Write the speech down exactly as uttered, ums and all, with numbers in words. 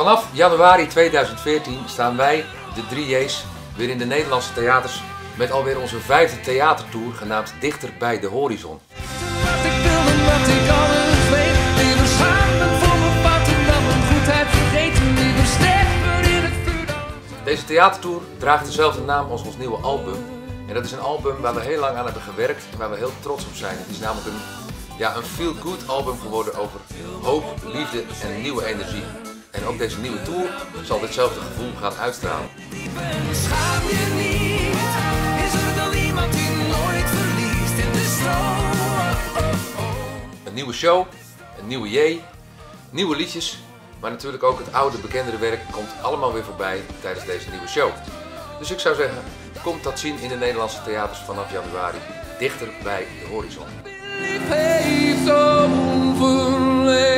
Vanaf januari tweeduizend veertien staan wij, de drie J's, weer in de Nederlandse theaters met alweer onze vijfde theatertour genaamd Dichter bij de Horizon. Deze theatertour draagt dezelfde naam als ons nieuwe album. En dat is een album waar we heel lang aan hebben gewerkt en waar we heel trots op zijn. Het is namelijk een, ja, een feel-good album geworden over hoop, liefde en nieuwe energie. En ook deze nieuwe tour zal ditzelfde gevoel gaan uitstralen. Schaam je niet, is er dan iemand die nooit verliest in de stroom? Een nieuwe show, een nieuwe J, nieuwe liedjes, maar natuurlijk ook het oude bekendere werk komt allemaal weer voorbij tijdens deze nieuwe show. Dus ik zou zeggen, kom dat zien in de Nederlandse theaters vanaf januari, Dichter bij de Horizon.